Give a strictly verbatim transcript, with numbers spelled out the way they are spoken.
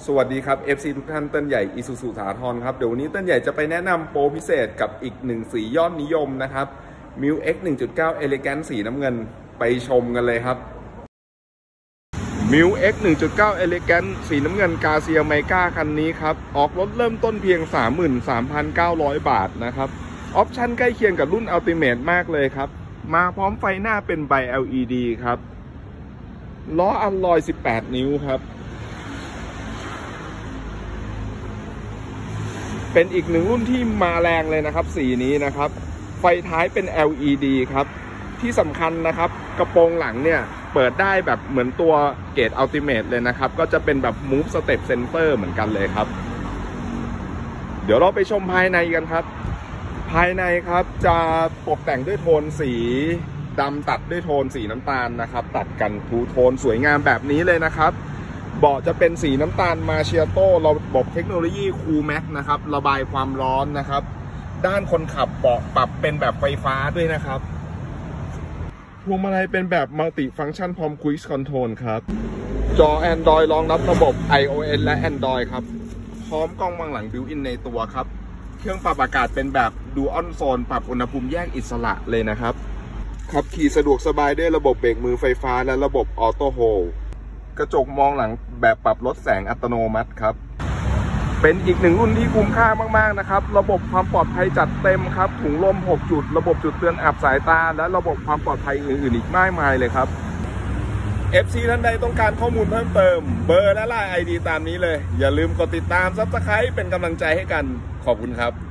สวัสดีครับ เอฟ ซี ทุกท่านเต้นใหญ่อิซูซูสาทรครับเดี๋ยววันนี้เต้นใหญ่จะไปแนะนำโปรพิเศษกับอีกหนึ่งสียอดนิยมนะครับ มิว เอ็กซ์ หนึ่งจุดเก้า Elegant สีน้ำเงินไปชมกันเลยครับ มิว เอ็กซ์ หนึ่งจุดเก้า Elegant สีน้ำเงินกาเซียไมก้าคันนี้ครับออกรถเริ่มต้นเพียง สามหมื่นสามพันเก้าร้อย บาทนะครับออปชั่นใกล้เคียงกับรุ่น Ultimate มากเลยครับมาพร้อมไฟหน้าเป็นใบ แอล อี ดี ครับล้ออัลลอยสิบแปดนิ้วครับเป็นอีกหนึ่งรุ่นที่มาแรงเลยนะครับสีนี้นะครับไฟท้ายเป็น แอล อี ดี ครับที่สำคัญนะครับกระโปรงหลังเนี่ยเปิดได้แบบเหมือนตัวเกรด Ultimate เลยนะครับก็จะเป็นแบบ Move Step Sensor เหมือนกันเลยครับเดี๋ยวเราไปชมภายในกันครับภายในครับจะตกแต่งด้วยโทนสีดำตัดด้วยโทนสีน้ำตาลนะครับตัดกันทูโทนสวยงามแบบนี้เลยนะครับเบาะจะเป็นสีน้ำตาลมาเชียโต้ระบบเทคโนโลยีคูลแม็กนะครับระบายความร้อนนะครับด้านคนขับเบาะปรับเป็นแบบไฟฟ้าด้วยนะครับพวงมาลัยเป็นแบบมัลติฟังก์ชันพร้อม Quick Control ครับจอ Android รองรับระบบ ไอ โอ เอส และ Android ครับพร้อมกล้องมองหลังบิวอินในตัวครับเครื่องปรับอากาศเป็นแบบ Dual Zone ปรับอุณหภูมิแยกอิสระเลยนะครับขับขี่สะดวกสบายด้วยระบบเบรกมือไฟฟ้าและระบบออโต้โฮลกระจกมองหลังแบบปรับลดแสงอัตโนมัติครับเป็นอีกหนึ่งรุ่นที่คุ้มค่ามากๆนะครับระบบความปลอดภัยจัดเต็มครับถุงลมหกจุดระบบจุดเตือนอับสายตาและระบบความปลอดภัยอื่นๆอีกมากมายเลยครับ เอฟ ซี ท่านใดต้องการข้อมูลเพิ่มเติมเบอร์และไลน์ ไอ ดี ตามนี้เลยอย่าลืมกดติดตาม ซับสไครบ์ เป็นกำลังใจให้กันขอบคุณครับ